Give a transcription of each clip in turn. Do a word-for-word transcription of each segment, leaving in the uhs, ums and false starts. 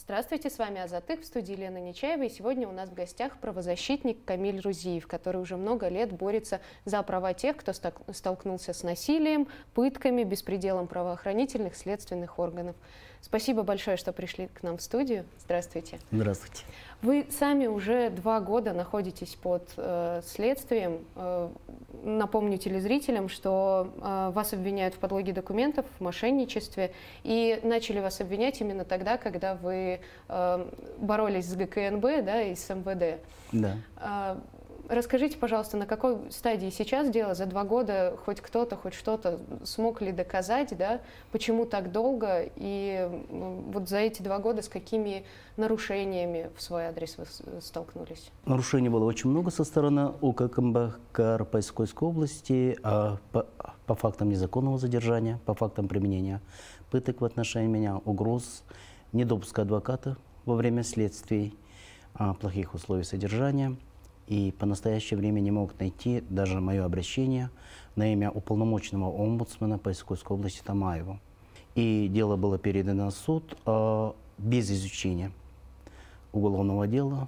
Здравствуйте, с вами Азатык, в студии Лена Нечаева, и сегодня у нас в гостях правозащитник Камиль Рузиев, который уже много лет борется за права тех, кто столкнулся с насилием, пытками, беспределом правоохранительных, следственных органов. Спасибо большое, что пришли к нам в студию. Здравствуйте. Здравствуйте. Вы сами уже два года находитесь под э, следствием. Э, напомню телезрителям, что э, вас обвиняют в подлоге документов, в мошенничестве, и начали вас обвинять именно тогда, когда вы э, боролись с ГКНБ, да, и с МВД. Да. Э, Расскажите, пожалуйста, на какой стадии сейчас дело? За два года хоть кто-то, хоть что-то смог ли доказать, да? Почему так долго? И вот за эти два года с какими нарушениями в свой адрес вы столкнулись? Нарушений было очень много со стороны УККМБ Карпайской области а по, по фактам незаконного задержания, по фактам применения пыток в отношении меня, угроз, недопуска адвоката во время следствий, плохих условий содержания. И по настоящее время не могут найти даже мое обращение на имя уполномоченного омбудсмена по Искольской области Тамаеву. И дело было передано в суд э, без изучения уголовного дела,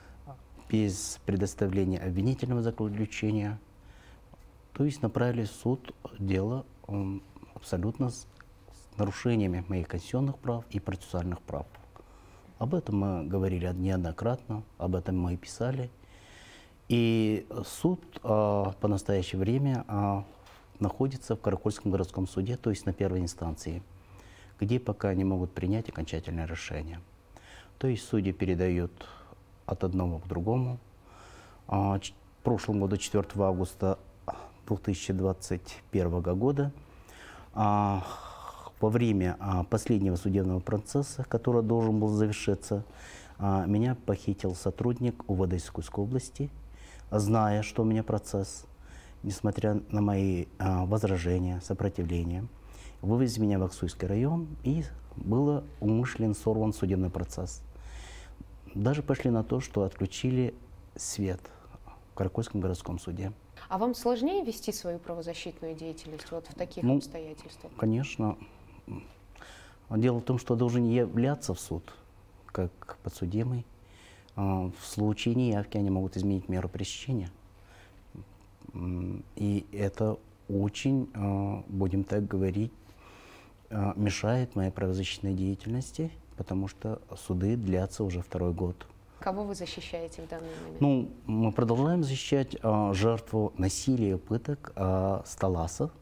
без предоставления обвинительного заключения. То есть направили в суд дело э, абсолютно с, с нарушениями моих конституционных прав и процессуальных прав. Об этом мы говорили неоднократно, об этом мы и писали. И суд а, по настоящее время а, находится в Каракольском городском суде, то есть на первой инстанции, где пока не могут принять окончательное решение. То есть судьи передают от одного к другому. А, в прошлом году, четвёртого августа две тысячи двадцать первого года, а, во время а, последнего судебного процесса, который должен был завершиться, а, меня похитил сотрудник УВД Искольской области, зная, что у меня процесс, несмотря на мои а, возражения, сопротивления, вывез меня в Аксуйский район, и был умышленно сорван судебный процесс. Даже пошли на то, что отключили свет в Каракольском городском суде. А вам сложнее вести свою правозащитную деятельность вот в таких ну, обстоятельствах? Конечно. Дело в том, что должен являться в суд, как подсудимый. В случае неявки они могут изменить меру пресечения. И это очень, будем так говорить, мешает моей правозащитной деятельности, потому что суды длятся уже второй год. Кого вы защищаете в данный момент? Ну, мы продолжаем защищать жертву насилия и пыток Сталаса,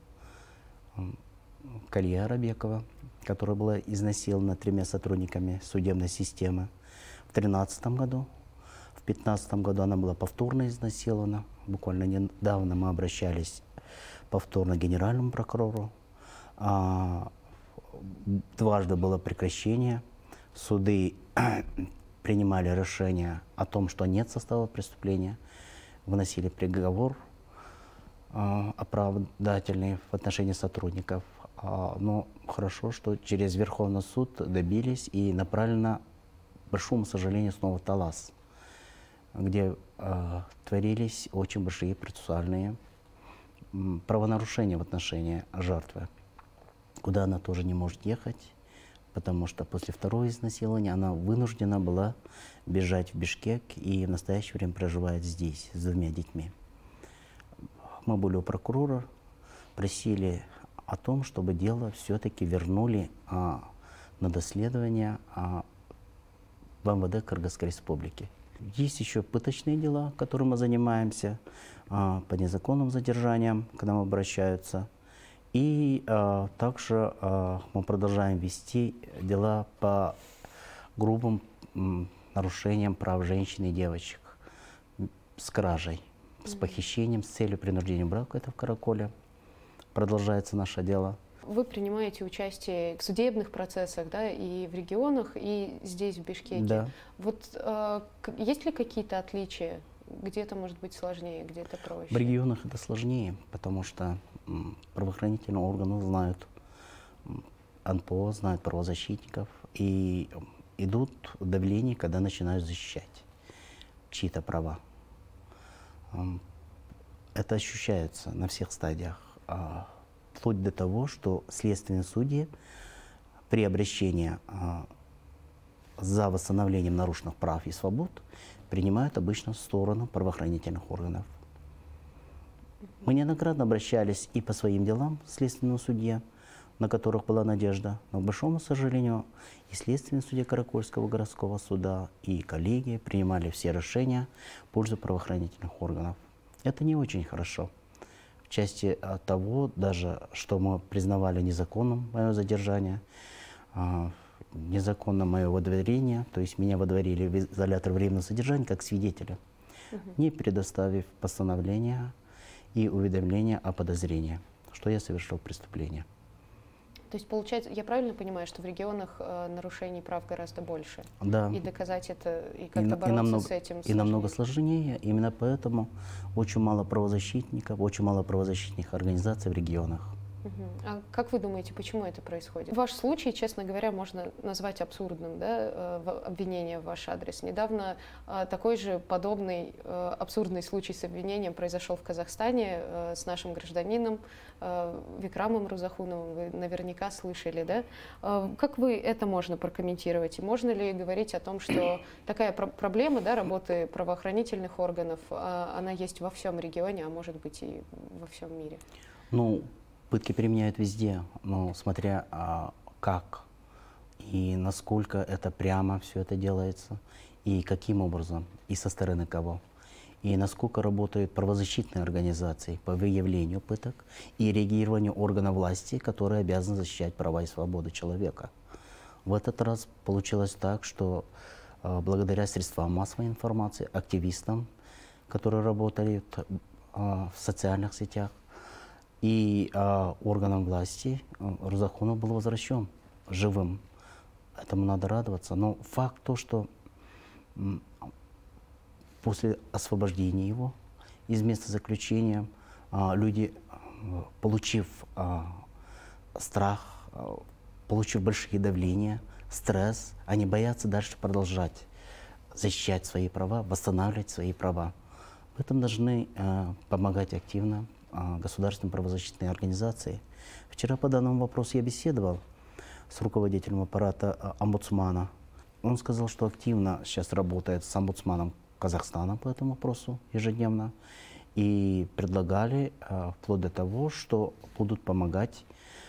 Калия Арабекова, которая была изнасилована тремя сотрудниками судебной системы в две тысячи тринадцатом году. В две тысячи пятнадцатом году она была повторно изнасилована. Буквально недавно мы обращались повторно к генеральному прокурору. А, дважды было прекращение. Суды принимали решение о том, что нет состава преступления, выносили приговор а, оправдательный в отношении сотрудников. А, но хорошо, что через Верховный суд добились и направлено, к большому сожалению, снова в Талас, где э, творились очень большие процессуальные м, правонарушения в отношении жертвы, куда она тоже не может ехать, потому что после второго изнасилования она вынуждена была бежать в Бишкек и в настоящее время проживает здесь с двумя детьми. Мы были у прокурора, просили о том, чтобы дело все-таки вернули а, на доследование а, в МВД Кыргызской республики. Есть еще пыточные дела, которыми мы занимаемся, а, по незаконным задержаниям, к нам обращаются. И а, также а, мы продолжаем вести дела по грубым м, нарушениям прав женщин и девочек, с кражей, с похищением, с целью принуждения брака, это в Караколе. Продолжается наше дело. Вы принимаете участие в судебных процессах, да, и в регионах, и здесь, в Бишкеке. Да. Вот э, есть ли какие-то отличия? Где-то может быть сложнее, где-то проще? В регионах это сложнее, потому что м, правоохранительные органы знают эн пэ о, знают правозащитников, и идут давления, когда начинают защищать чьи-то права. Это ощущается на всех стадиях. Вплоть до того, что следственные судьи при обращении за восстановлением нарушенных прав и свобод принимают обычно сторону правоохранительных органов. Мы неоднократно обращались и по своим делам в следственном суде, на которых была надежда, но, к большому сожалению, и следственный судья Каракольского городского суда, и коллеги принимали все решения в пользу правоохранительных органов. Это не очень хорошо. В части того, даже что мы признавали незаконным мое задержание, незаконно мое выдворение, то есть меня выдворили в изолятор временного содержания как свидетеля, угу. не предоставив постановления и уведомления о подозрении, что я совершил преступление. То есть, получается, я правильно понимаю, что в регионах э, нарушений прав гораздо больше? Да. И доказать это, и как-то и, бороться и намного, с этим сложнее. И намного сложнее. Именно поэтому очень мало правозащитников, очень мало правозащитных организаций в регионах. Угу. А как вы думаете, почему это происходит? Ваш случай, честно говоря, можно назвать абсурдным, да, обвинение в ваш адрес. Недавно такой же подобный абсурдный случай с обвинением произошел в Казахстане с нашим гражданином Викрамом Рузахуновым. Вы наверняка слышали, да? Как вы это можно прокомментировать? И можно ли говорить о том, что такая про- проблема, да, работы правоохранительных органов, она есть во всем регионе, а может быть и во всем мире? Ну, пытки применяют везде, но смотря а, как и насколько это прямо все это делается, и каким образом, и со стороны кого, и насколько работают правозащитные организации по выявлению пыток и реагированию органов власти, которые обязаны защищать права и свободы человека. В этот раз получилось так, что а, благодаря средствам массовой информации, активистам, которые работали а, в социальных сетях, и э, органам власти э, Рузахунов был возвращен живым. Этому надо радоваться. Но факт то, что м, после освобождения его из места заключения э, люди, э, получив э, страх, э, получив большие давления, стресс, они боятся дальше продолжать защищать свои права, восстанавливать свои права. В этом должны э, помогать активно государственные правозащитные организации. Вчера по данному вопросу я беседовал с руководителем аппарата омбудсмана. Он сказал, что активно сейчас работает с омбудсманом Казахстана по этому вопросу ежедневно. И предлагали вплоть до того, что будут помогать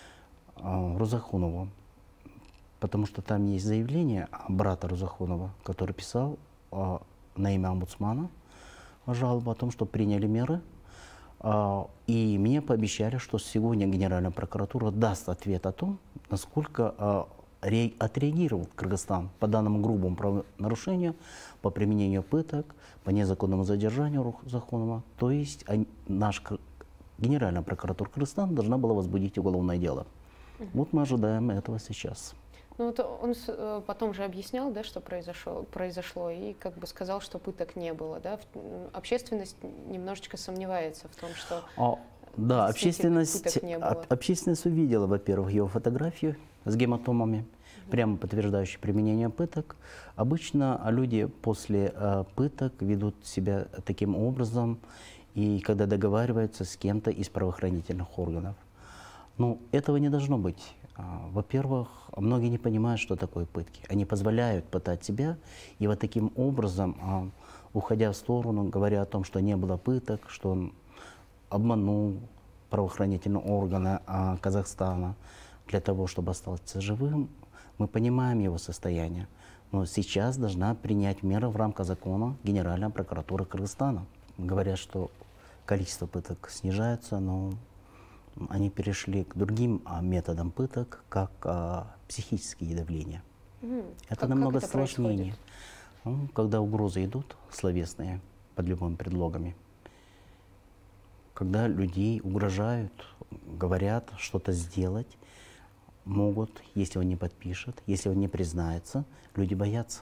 Рузахунову. Потому что там есть заявление брата Рузахунова, который писал на имя омбудсмана жалобу о том, что приняли меры. И мне пообещали, что сегодня Генеральная прокуратура даст ответ о том, насколько отреагировал Кыргызстан по данному грубому правонарушению, по применению пыток, по незаконному задержанию Рузахунова. То есть наша Генеральная прокуратура Кыргызстана должна была возбудить уголовное дело. Вот мы ожидаем этого сейчас. Ну, вот он потом же объяснял, да, что произошло, произошло, и как бы сказал, что пыток не было. Да? Общественность немножечко сомневается в том, что а, да, общественность, пыток не было. Общественность увидела, во-первых, его фотографию с гематомами, угу. прямо подтверждающие применение пыток. Обычно люди после э, пыток ведут себя таким образом, и когда договариваются с кем-то из правоохранительных органов. Но этого не должно быть. Во-первых, многие не понимают, что такое пытки. Они позволяют пытать себя, и вот таким образом, уходя в сторону, говоря о том, что не было пыток, что он обманул правоохранительные органы Казахстана для того, чтобы остаться живым, мы понимаем его состояние. Но сейчас должна принять меры в рамках закона Генеральная прокуратура Кыргызстана. Говорят, что количество пыток снижается, но они перешли к другим а, методам пыток, как а, психические давления. Mm. Это как, намного как это сложнее. Ну, когда угрозы идут, словесные, под любыми предлогами, когда людей угрожают, говорят что-то сделать, могут, если он не подпишет, если он не признается, люди боятся.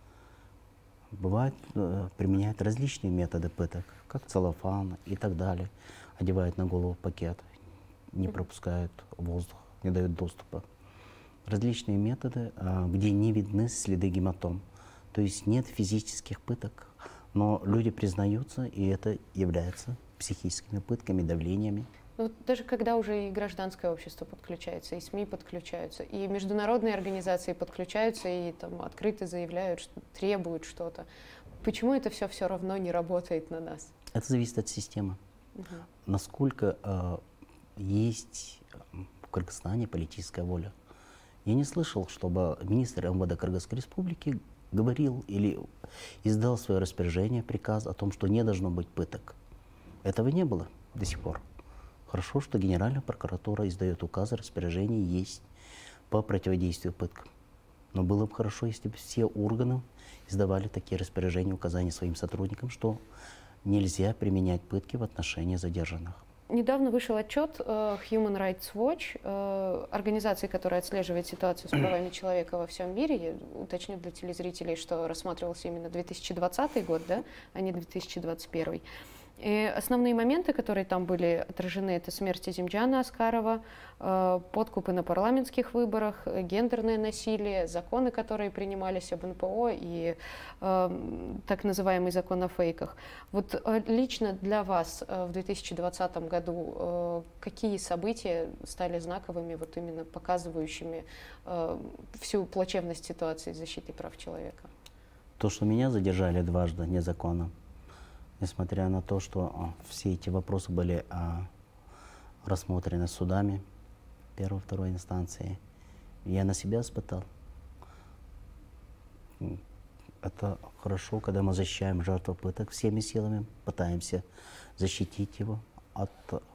Бывает, э, применяют различные методы пыток, как целлофан и так далее. Одевают на голову пакет, не пропускают воздух, не дают доступа. Различные методы, где не видны следы гематом. То есть нет физических пыток, но люди признаются, и это является психическими пытками, давлениями. Ну, вот даже когда уже и гражданское общество подключается, и СМИ подключаются, и международные организации подключаются и там открыто заявляют, что требуют что-то, почему это все все равно не работает на нас? Это зависит от системы. Угу. Насколько э, есть в Кыргызстане политическая воля. Я не слышал, чтобы министр эм вэ дэ Кыргызской Республики говорил или издал свое распоряжение, приказ о том, что не должно быть пыток. Этого не было до сих пор. Хорошо, что Генеральная прокуратура издает указы, распоряжения есть по противодействию пыткам. Но было бы хорошо, если бы все органы издавали такие распоряжения, указания своим сотрудникам, что нельзя применять пытки в отношении задержанных. Недавно вышел отчет uh, Human Rights Watch, uh, организации, которая отслеживает ситуацию с правами человека во всем мире. Я уточню для телезрителей, что рассматривался именно две тысячи двадцатый год, да, а не две тысячи двадцать первый. И основные моменты, которые там были отражены, это смерть Азимджана Аскарова, подкупы на парламентских выборах, гендерное насилие, законы, которые принимались об эн пэ о и э, так называемый закон о фейках. Вот лично для вас в две тысячи двадцатом году э, какие события стали знаковыми, вот именно показывающими э, всю плачевность ситуации защиты прав человека? То, что меня задержали дважды незаконно. Несмотря на то, что а, все эти вопросы были а, рассмотрены судами первой, второй инстанции, я на себя испытал. Это хорошо, когда мы защищаем жертву пыток всеми силами, пытаемся защитить его от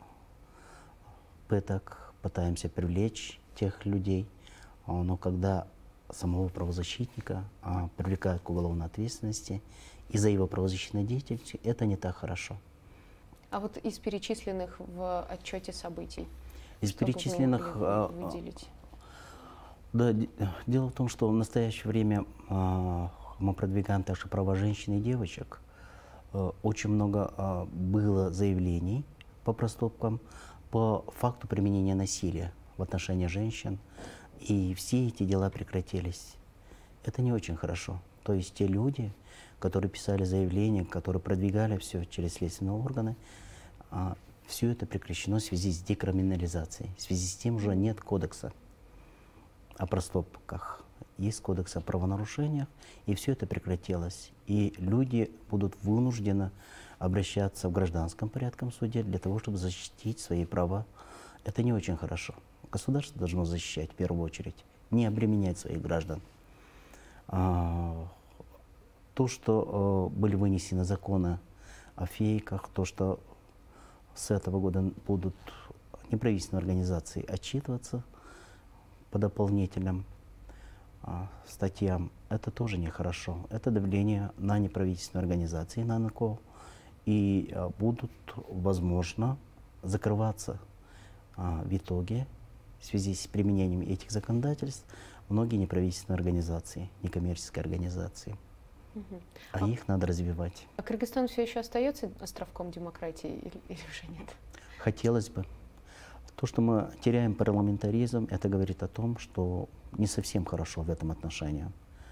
пыток, пытаемся привлечь тех людей. Но когда самого правозащитника а, привлекают к уголовной ответственности, из-за его правозащитной деятельности, это не так хорошо. А вот из перечисленных в отчете событий? Из что перечисленных... вы выделить? Да, дело в том, что в настоящее время а, мы продвигаем также права женщин и девочек. А, очень много а, было заявлений по проступкам, по факту применения насилия в отношении женщин, и все эти дела прекратились. Это не очень хорошо. То есть те люди, которые писали заявления, которые продвигали все через следственные органы, а, все это прекращено в связи с декриминализацией. В связи с тем, что нет кодекса о проступках, есть кодекс о правонарушениях, и все это прекратилось. И люди будут вынуждены обращаться в гражданском порядке в суде для того, чтобы защитить свои права. Это не очень хорошо. Государство должно защищать в первую очередь, не обременять своих граждан. А, то, что э, были вынесены законы о фейках, то, что с этого года будут неправительственные организации отчитываться по дополнительным а, статьям, это тоже нехорошо. Это давление на неправительственные организации, на эн ка о, и а, будут, возможно, закрываться а, в итоге в связи с применением этих законодательств многие неправительственные организации, некоммерческие организации. Угу. А, а их надо развивать. А Кыргызстан все еще остается островком демократии или, или уже нет? Хотелось бы. То, что мы теряем парламентаризм, это говорит о том, что не совсем хорошо в этом отношении.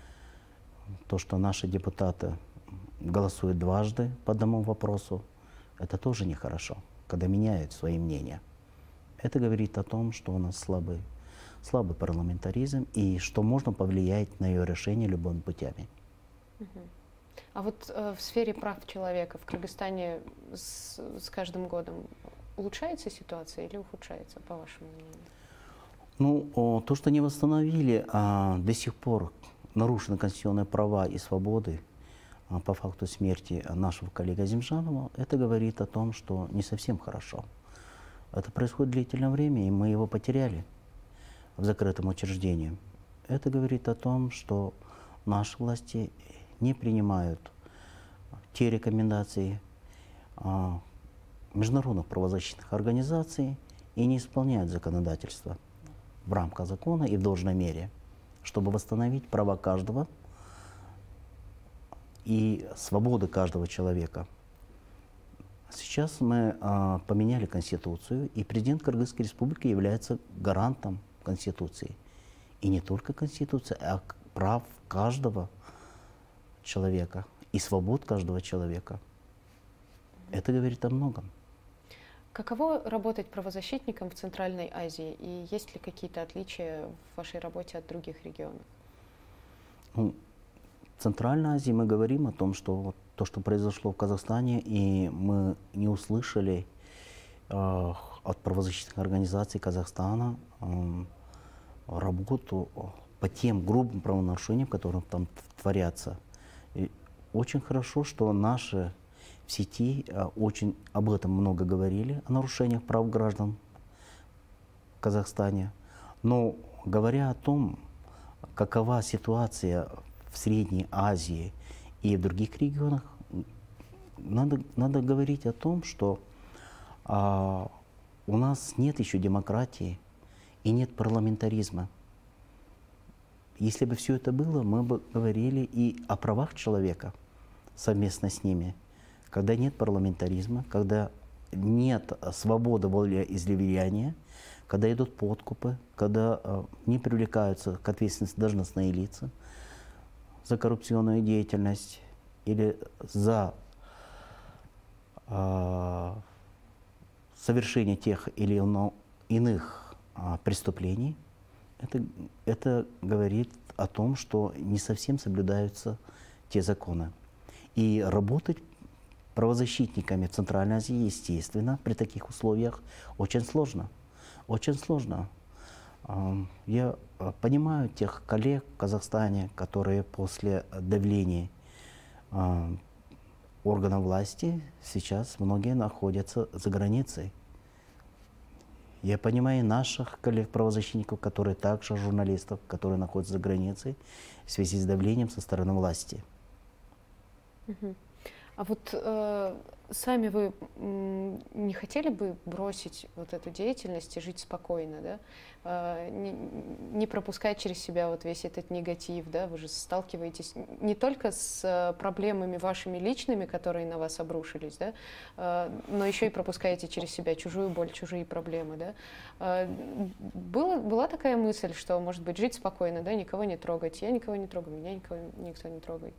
То, что наши депутаты голосуют дважды по одному вопросу, это тоже нехорошо, когда меняют свои мнения. Это говорит о том, что у нас слабый, слабый парламентаризм и что можно повлиять на ее решение любыми путями. А вот э, в сфере прав человека в Кыргызстане с, с каждым годом улучшается ситуация или ухудшается, по вашему мнению? Ну, о, то, что не восстановили, а, до сих пор нарушены конституционные права и свободы а, по факту смерти нашего коллеги Азимджанова, это говорит о том, что не совсем хорошо. Это происходит длительное время, и мы его потеряли в закрытом учреждении. Это говорит о том, что наши власти не принимают те рекомендации а, международных правозащитных организаций и не исполняют законодательство в рамках закона и в должной мере, чтобы восстановить права каждого и свободы каждого человека. Сейчас мы а, поменяли Конституцию, и президент Кыргызской Республики является гарантом Конституции. И не только Конституции, а прав каждого человека и свобод каждого человека. Это говорит о многом. Каково работать правозащитником в Центральной Азии? И есть ли какие-то отличия в вашей работе от других регионов? Ну, в Центральной Азии мы говорим о том, что вот то, что произошло в Казахстане, и мы не услышали э, от правозащитных организаций Казахстана э, работу по тем грубым правонарушениям, которые там творятся. И очень хорошо, что наши в сети э, очень об этом много говорили, о нарушениях прав граждан в Казахстане. Но говоря о том, какова ситуация в Средней Азии и в других регионах, надо, надо говорить о том, что а, у нас нет еще демократии и нет парламентаризма. Если бы все это было, мы бы говорили и о правах человека совместно с ними. Когда нет парламентаризма, когда нет свободы волеизъявления, когда идут подкупы, когда э, не привлекаются к ответственности должностные лица за коррупционную деятельность или за э, совершение тех или иных э, преступлений, это, это говорит о том, что не совсем соблюдаются те законы. И работать правозащитниками в Центральной Азии, естественно, при таких условиях очень сложно. Очень сложно. Я понимаю тех коллег в Казахстане, которые после давления органов власти сейчас многие находятся за границей. Я понимаю наших коллег-правозащитников, которые также журналистов, которые находятся за границей в связи с давлением со стороны власти. Угу. А вот э, сами вы м, не хотели бы бросить вот эту деятельность и жить спокойно, да? Э, не, не пропускать через себя вот весь этот негатив, да? Вы же сталкиваетесь не только с э, проблемами вашими личными, которые на вас обрушились, да? Э, но еще и пропускаете через себя чужую боль, чужие проблемы, да? Э, было, была такая мысль, что, может быть, жить спокойно, да? Никого не трогать. Я никого не трогаю, меня никого, никто не трогает.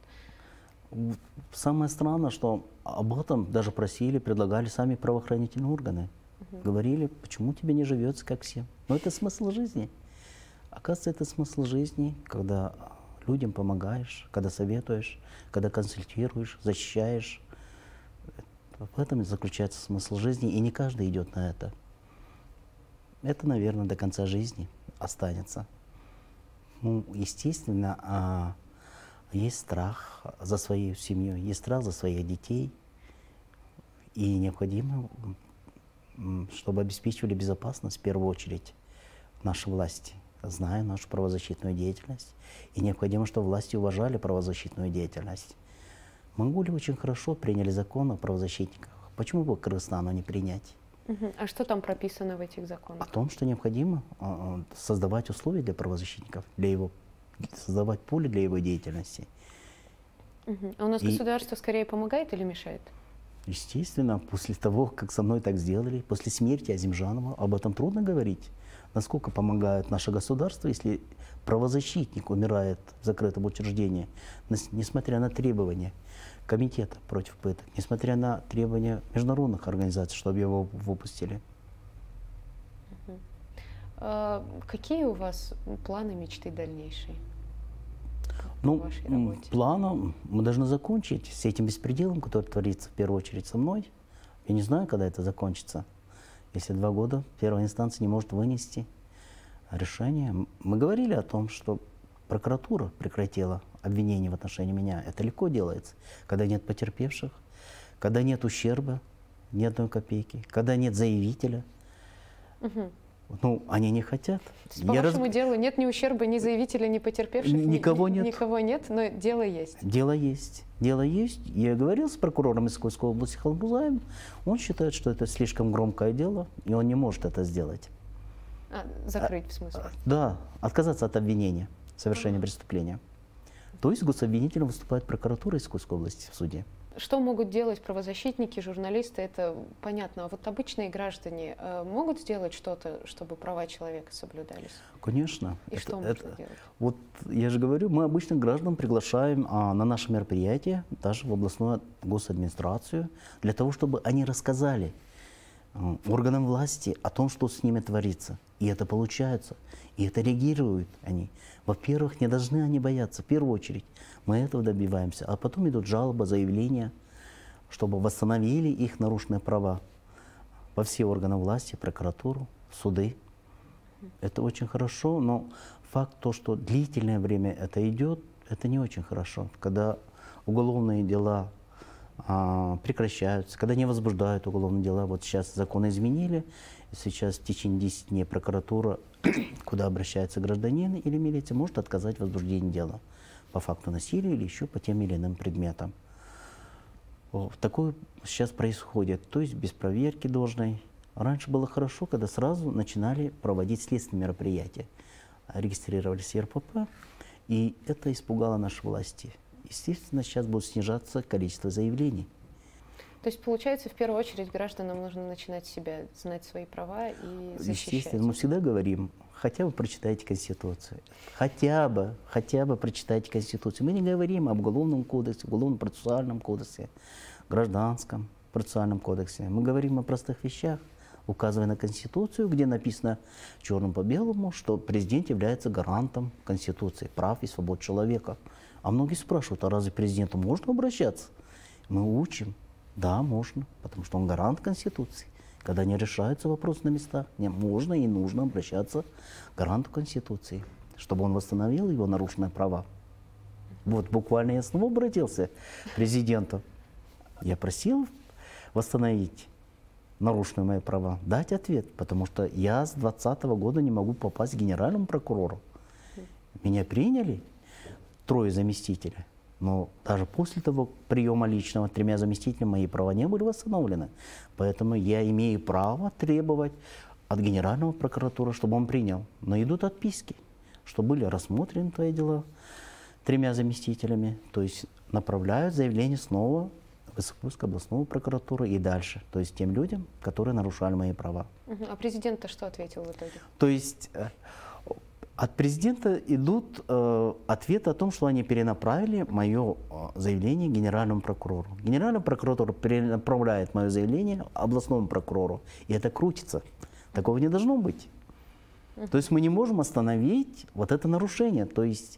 Самое странное, что об этом даже просили, предлагали сами правоохранительные органы. Угу. Говорили, почему тебе не живется, как всем. Но это смысл жизни. Оказывается, это смысл жизни, когда людям помогаешь, когда советуешь, когда консультируешь, защищаешь. В этом заключается смысл жизни, и не каждый идет на это. Это, наверное, до конца жизни останется. Ну, естественно, есть страх за свою семью, есть страх за своих детей. И необходимо, чтобы обеспечивали безопасность в первую очередь наши власти, зная нашу правозащитную деятельность. И необходимо, чтобы власти уважали правозащитную деятельность. Монголия очень хорошо приняли закон о правозащитниках. Почему бы Кыргызстану не принять? Угу. А что там прописано в этих законах? О том, что необходимо создавать условия для правозащитников, для его создавать поле для его деятельности. Угу. А у нас и государство скорее помогает или мешает? Естественно, после того, как со мной так сделали, после смерти Азимжанова, об этом трудно говорить. Насколько помогает наше государство, если правозащитник умирает в закрытом учреждении, несмотря на требования комитета против пыток, несмотря на требования международных организаций, чтобы его выпустили. Угу. А какие у вас планы, мечты дальнейшие? Ну, планом мы должны закончить с этим беспределом, который творится в первую очередь со мной. Я не знаю, когда это закончится. Если два года первая инстанция не может вынести решение. Мы говорили о том, что прокуратура прекратила обвинение в отношении меня. Это легко делается, когда нет потерпевших, когда нет ущерба, ни одной копейки, когда нет заявителя. Угу. Ну, они не хотят. По Я вашему раз... делу нет ни ущерба, ни заявителя, ни потерпевших? Никого ни, нет. Никого нет, но дело есть. Дело есть. Дело есть. Я говорил с прокурором Искольской области Халмурзаевым. Он считает, что это слишком громкое дело, и он не может это сделать. А, закрыть, а, в смысле? Да, отказаться от обвинения в совершении а. преступления. То есть гособвинителем выступает прокуратура Искольской области в суде. Что могут делать правозащитники, журналисты, это понятно. А вот обычные граждане э, могут сделать что-то, чтобы права человека соблюдались? Конечно. И это, что можно это, делать? Вот я же говорю, мы обычных граждан приглашаем а, на наши мероприятия, даже в областную госадминистрацию, для того, чтобы они рассказали, э, органам власти о том, что с ними творится. И это получается. И это реагируют они. Во-первых, не должны они бояться. В первую очередь мы этого добиваемся. А потом идут жалобы, заявления, чтобы восстановили их нарушенные права во все органы власти, прокуратуру, суды. Это очень хорошо, но факт то, что длительное время это идет, это не очень хорошо. Когда уголовные дела а, прекращаются, когда не возбуждают уголовные дела, вот сейчас законы изменили, и сейчас в течение десяти дней прокуратура, куда обращается гражданин или милиция, может отказать в возбуждении дела по факту насилия или еще по тем или иным предметам. Вот, такое сейчас происходит, то есть без проверки должной. Раньше было хорошо, когда сразу начинали проводить следственные мероприятия. Регистрировались эр пэ пэ, и это испугало наши власти. Естественно, сейчас будет снижаться количество заявлений. То есть, получается, в первую очередь гражданам нужно начинать себя, знать свои права и защищать. Естественно, мы всегда говорим, хотя бы прочитайте Конституцию. Хотя бы, хотя бы прочитайте Конституцию. Мы не говорим об Уголовном кодексе, Уголовном процессуальном кодексе, Гражданском процессуальном кодексе. Мы говорим о простых вещах, указывая на Конституцию, где написано черным по белому, что президент является гарантом Конституции, прав и свобод человека. А многие спрашивают, а разве президенту можно обращаться? Мы учим. Да, можно, потому что он гарант Конституции. Когда не решаются вопросы на местах, не, можно и нужно обращаться к гаранту Конституции, чтобы он восстановил его нарушенные права. Вот буквально я снова обратился к президенту. Я просил восстановить нарушенные мои права, дать ответ, потому что я с двадцатого года не могу попасть к генеральному прокурору. Меня приняли трое заместителей. Но даже после того приема личного тремя заместителями мои права не были восстановлены. Поэтому я имею право требовать от генерального прокуратура, чтобы он принял. Но идут отписки, что были рассмотрены твои дела тремя заместителями. То есть направляют заявление снова в Высокопольскую областную прокуратуру и дальше. То есть тем людям, которые нарушали мои права. А президент-то что ответил в итоге? То есть от президента идут э, ответы о том, что они перенаправили мое э, заявление генеральному прокурору. Генеральный прокурор перенаправляет мое заявление областному прокурору, и это крутится. Такого не должно быть. Uh-huh. То есть мы не можем остановить вот это нарушение. То есть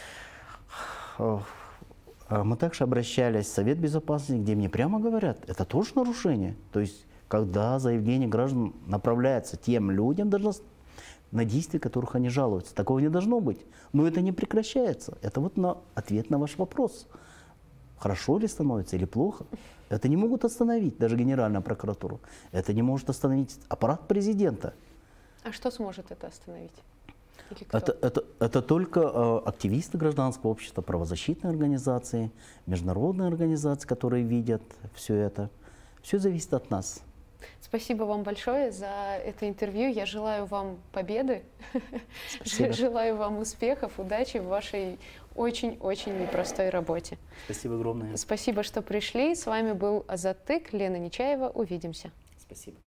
э, э, мы также обращались в Совет Безопасности, где мне прямо говорят, это тоже нарушение. То есть когда заявление граждан направляется тем людям, должно на действия, которых они жалуются. Такого не должно быть. Но это не прекращается. Это вот на ответ на ваш вопрос. Хорошо ли становится или плохо? Это не могут остановить даже Генеральная прокуратура. Это не может остановить аппарат президента. А что сможет это остановить? Или кто? Это, это, это только э, активисты гражданского общества, правозащитные организации, международные организации, которые видят все это. Все зависит от нас. Спасибо вам большое за это интервью. Я желаю вам победы, Спасибо. Желаю вам успехов, удачи в вашей очень-очень непростой работе. Спасибо огромное. Спасибо, что пришли. С вами был Азаттык, Лена Нечаева. Увидимся. Спасибо.